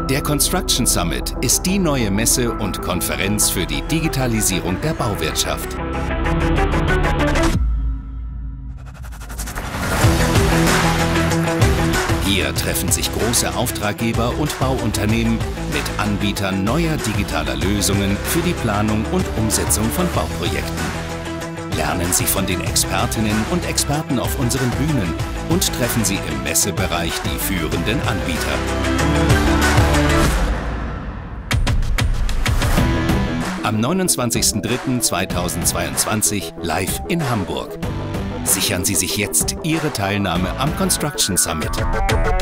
Der Construction Summit ist die neue Messe und Konferenz für die Digitalisierung der Bauwirtschaft. Hier treffen sich große Auftraggeber und Bauunternehmen mit Anbietern neuer digitaler Lösungen für die Planung und Umsetzung von Bauprojekten. Lernen Sie von den Expertinnen und Experten auf unseren Bühnen und treffen Sie im Messebereich die führenden Anbieter. Am 29.03.2022 live in Hamburg. Sichern Sie sich jetzt Ihre Teilnahme am Construction Summit.